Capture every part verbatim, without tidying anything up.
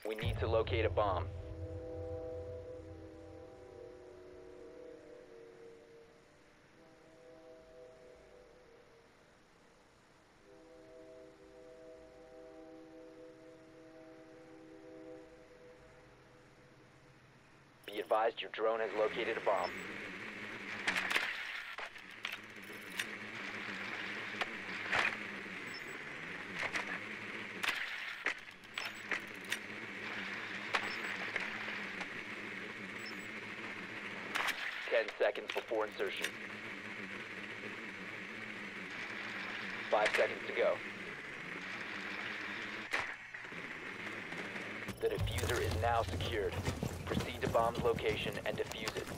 We need to locate a bomb. Be advised your drone has located a bomb. Ten seconds before insertion. Five seconds to go. The diffuser is now secured. Proceed to bomb's location and defuse it.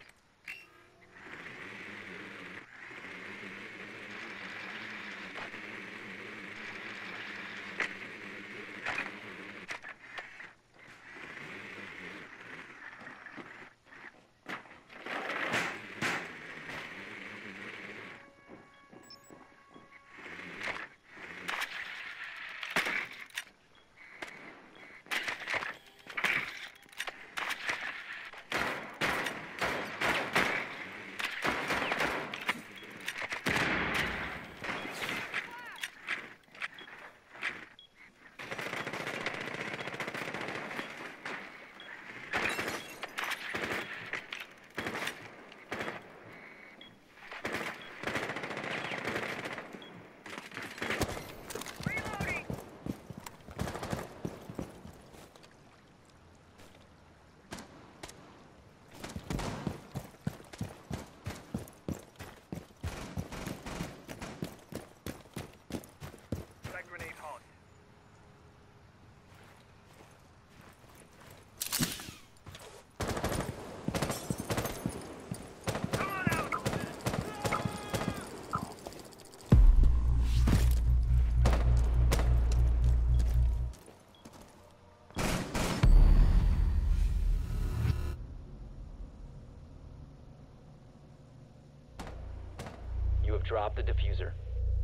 You have dropped the diffuser.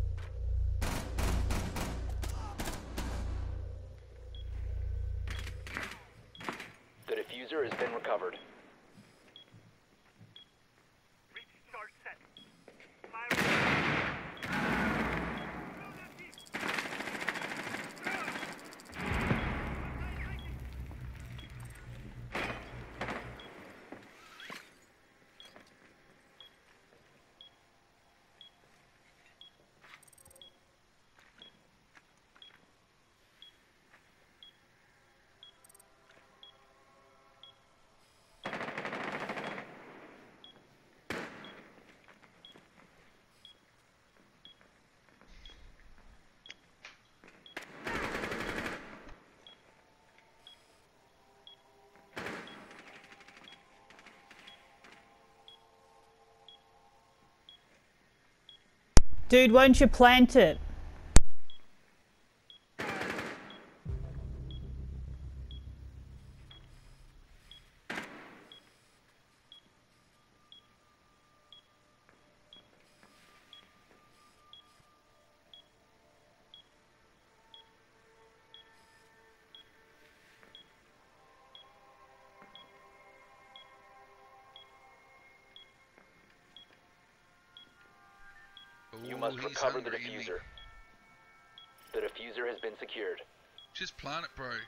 The diffuser has been recovered. Restart set. Fire. Dude, won't you plant it? You Ooh, must he's recover the hungry, isn't he? diffuser. The diffuser has been secured. Just plant it, bro.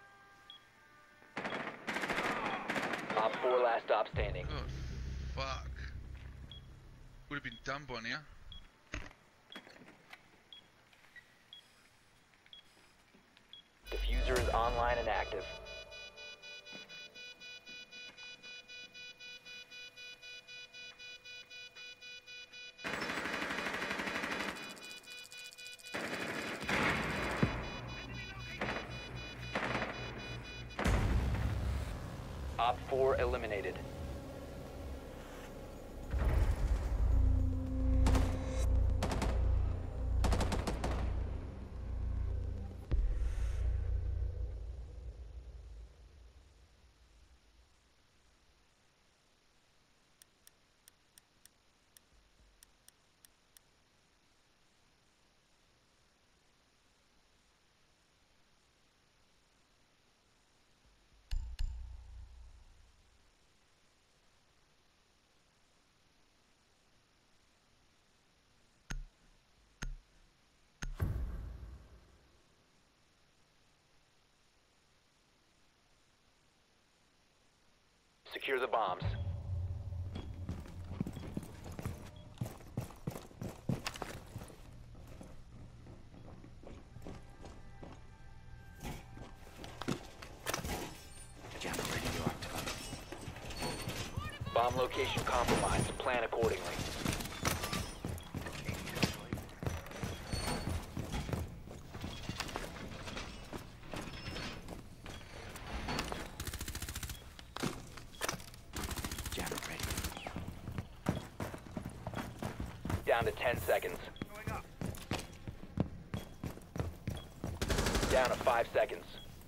Op four last stop standing. God, fuck. Would have been done by now. Diffuser is online and active. Op four eliminated. Secure the bombs. Bomb location compromised. Plan accordingly. Down to ten seconds. Going up. Down to five seconds.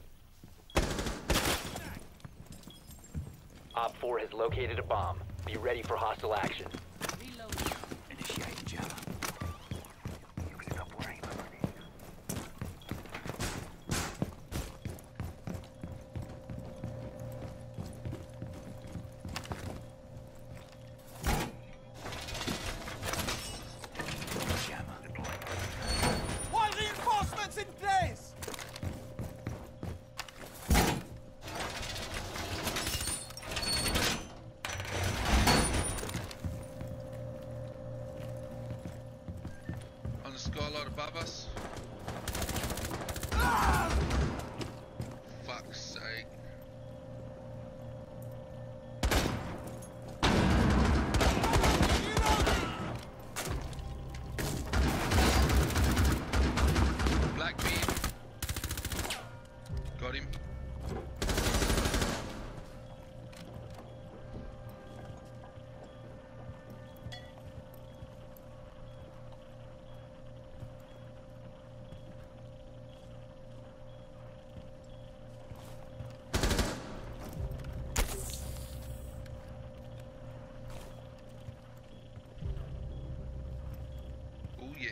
Op four has located a bomb. Be ready for hostile action. Initiating jammer. Stop worrying about me. Jammer. Why reinforcements in place? On the skylight above us. Fuck's sake. Blackbeard. Got him. Oh yeah.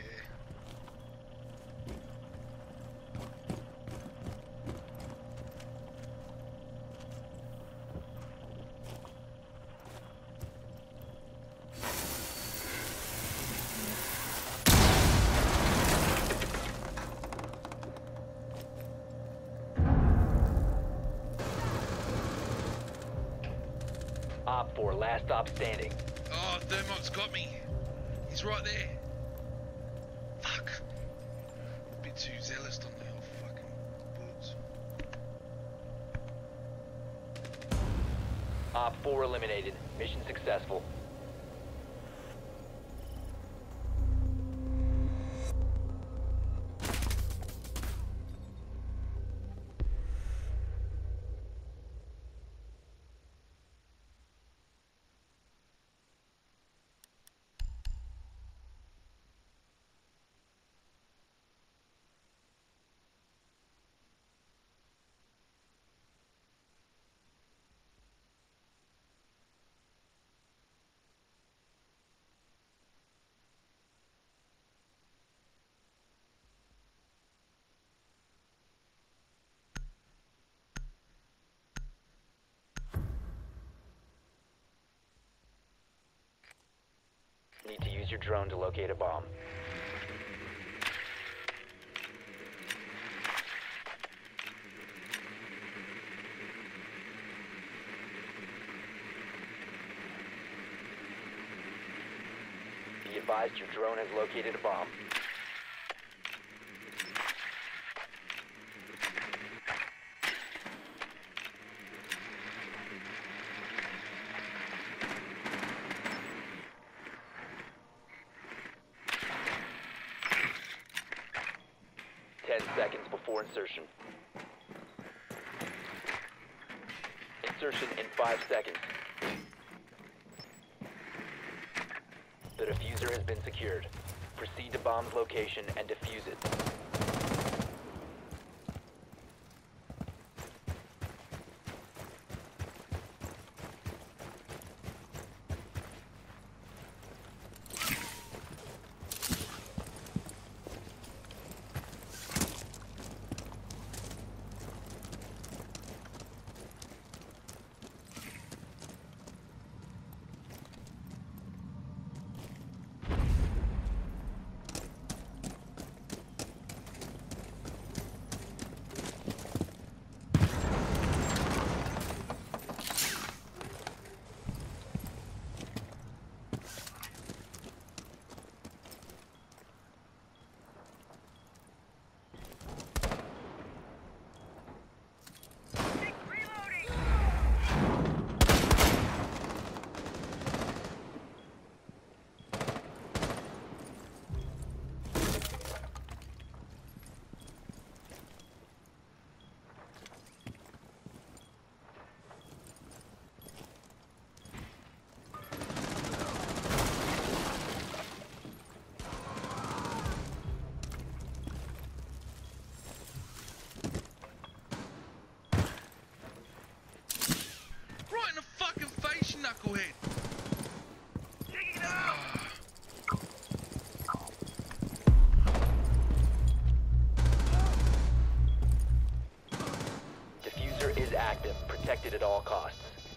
Op four, last stop standing. Oh, Thermite's got me. He's right there. Fuck. A bit too zealous on the old fucking bullets. Op four eliminated. Mission successful. Need to use your drone to locate a bomb. Be advised your drone has located a bomb. Ten seconds before insertion. Insertion in five seconds. The defuser has been secured. Proceed to bomb's location and defuse it. knucklehead. Diffuser is active, protected at all costs.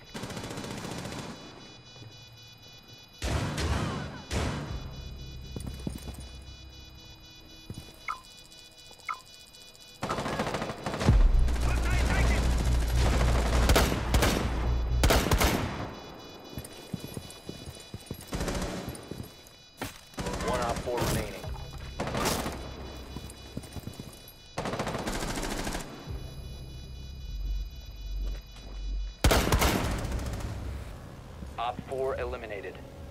One op four remaining. Op four eliminated.